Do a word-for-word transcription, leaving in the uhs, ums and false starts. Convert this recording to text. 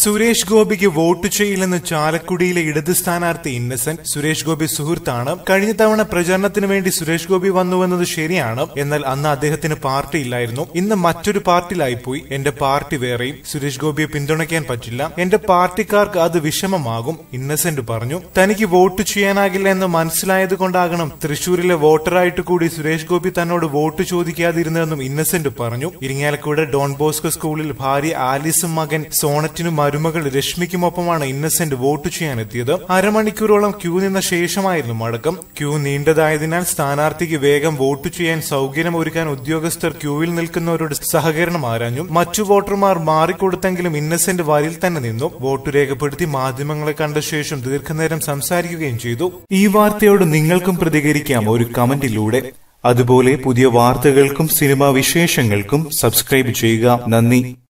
സുരേഷ് ഗോപിക്ക് വോട്ട് ചെയ്യില്ലെന്ന് ചാലക്കുടിയിലെ ഇടത് സ്ഥാനാർത്ഥി ഇന്നസെന്റ്. സുരേഷ് ഗോപി സുഹൃത്താണ്. കഴിഞ്ഞ തവണ പ്രചരണത്തിന് വേണ്ടി സുരേഷ് ഗോപി വന്നുവെന്നത് ശരിയാണ്. എന്നാൽ അന്ന് അദ്ദേഹത്തിന് പാർട്ടി ഇല്ലായിരുന്നു. ഇന്ന് മറ്റൊരു പാർട്ടിയിലായിപ്പോയി. എന്റെ പാർട്ടി വേറെയും. സുരേഷ് ഗോപിയെ പിന്തുണയ്ക്കാൻ പറ്റില്ല. എന്റെ പാർട്ടിക്കാർക്ക് അത് വിഷമമാകും, ഇന്നസെന്റ് പറഞ്ഞു. തനിക്ക് വോട്ട് ചെയ്യാനാകില്ല എന്ന് മനസ്സിലായത് കൊണ്ടാകണം തൃശൂരിലെ വോട്ടറായിട്ട് കൂടി സുരേഷ് ഗോപി തന്നോട് വോട്ട് ചോദിക്കാതിരുന്നതെന്നും ഇന്നസെന്റ് പറഞ്ഞു. ഇരിങ്ങാലക്കുട ഡോൺ ബോസ്കോ സ്കൂളിൽ ഭാര്യ ആലിസും മകൻ സോണറ്റിനും മരുമകൾ രശ്മിക്കുമൊപ്പമാണ് ഇന്നസെന്റ് വോട്ട് ചെയ്യാനെത്തിയത്. അരമണിക്കൂറോളം ക്യൂ നിന്ന ശേഷമായിരുന്നു മടക്കം. ക്യൂ നീണ്ടതായതിനാൽ സ്ഥാനാർത്ഥിക്ക് വേഗം വോട്ട് ചെയ്യാൻ സൌകര്യമൊരുക്കാൻ ഉദ്യോഗസ്ഥർ ക്യൂവിൽ നിൽക്കുന്നവരോട് സഹകരണം ആരാഞ്ഞു. മറ്റു വോട്ടർമാർ മാറിക്കൊടുത്തെങ്കിലും ഇന്നസെന്റ് വരിയിൽ തന്നെ നിന്നു. വോട്ട് രേഖപ്പെടുത്തി മാധ്യമങ്ങളെ കണ്ട ശേഷം ദീർഘനേരം സംസാരിക്കുകയും ചെയ്തു. ഈ വാർത്തയോട് നിങ്ങൾക്കും പ്രതികരിക്കാം ഒരു കമന്റിലൂടെ. അതുപോലെ പുതിയ വാർത്തകൾക്കും സിനിമാ വിശേഷങ്ങൾക്കും സബ്സ്ക്രൈബ് ചെയ്യുക. നന്ദി.